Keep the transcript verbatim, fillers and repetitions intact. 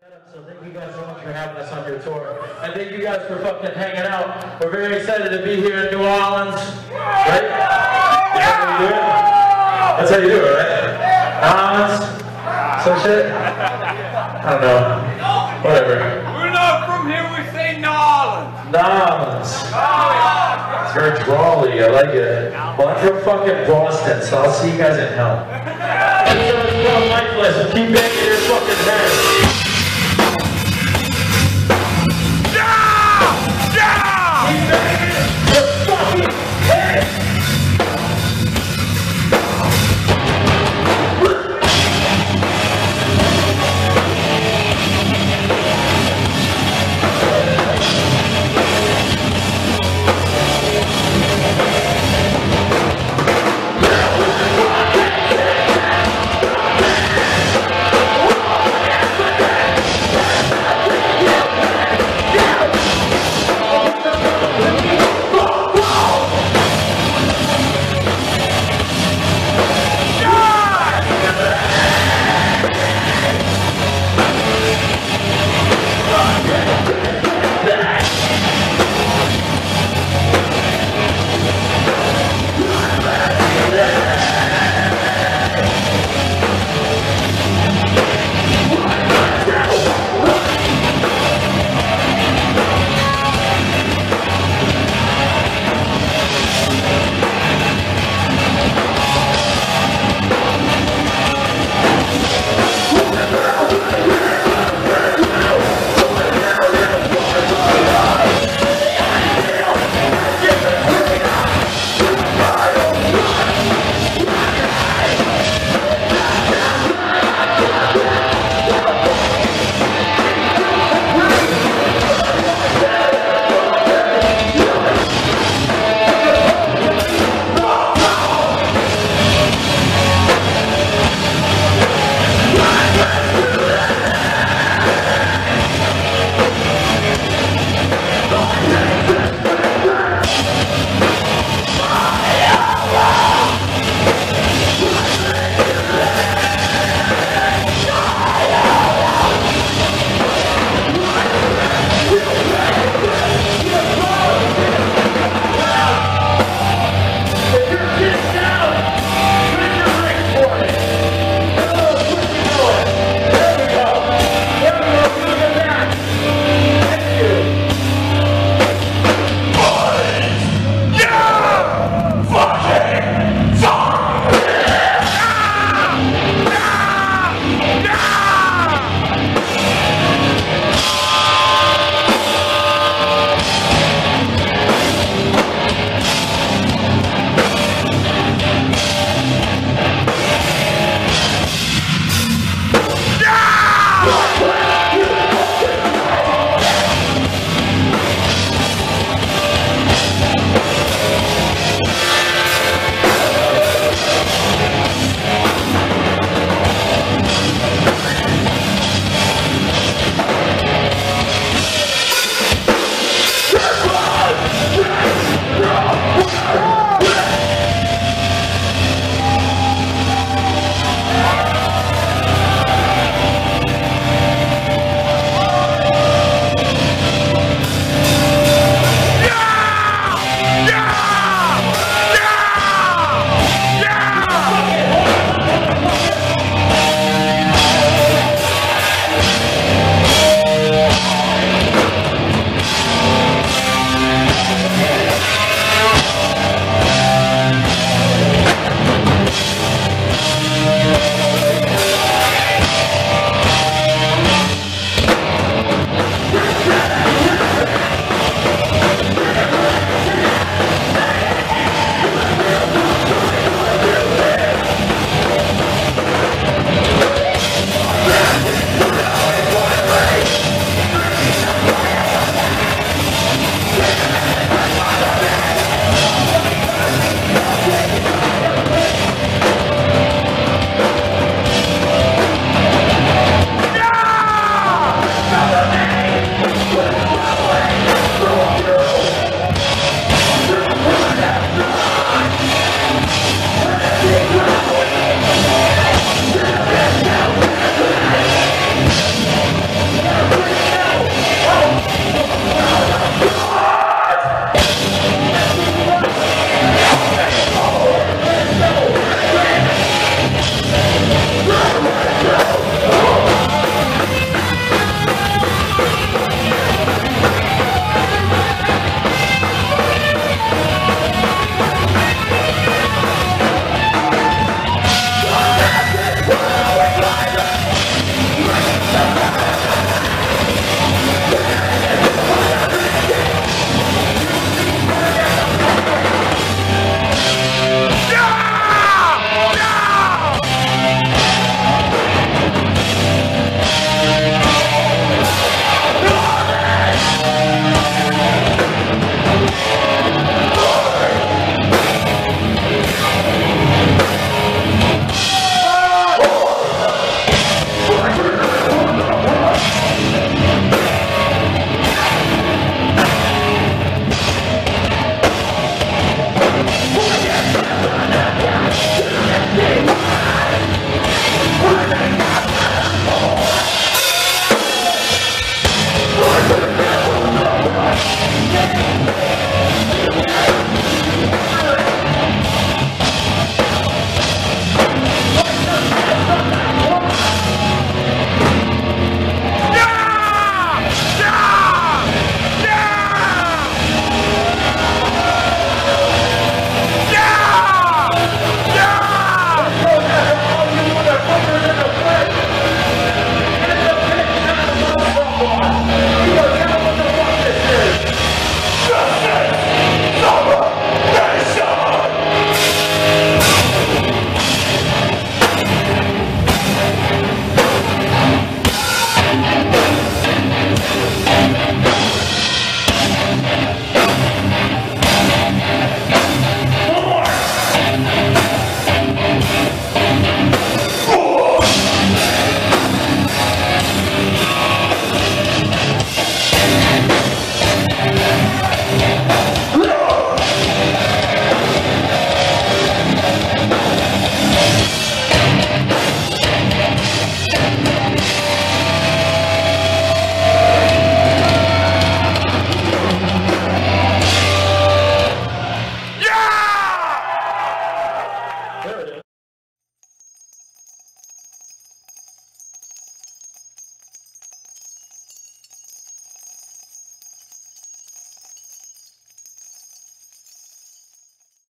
So thank you guys so much for having us on your tour. And thank you guys for fucking hanging out. We're very excited to be here in New Orleans. Right? That's how you do it? That's how you do it, right? New Orleans? Some shit? I don't know. Whatever. We're not from here, we say New Orleans. New Orleans. It's very drawly, I like it. Well, I'm from fucking Boston, so I'll see you guys in hell. Thank you so much for Mike Bliss. Keep it here.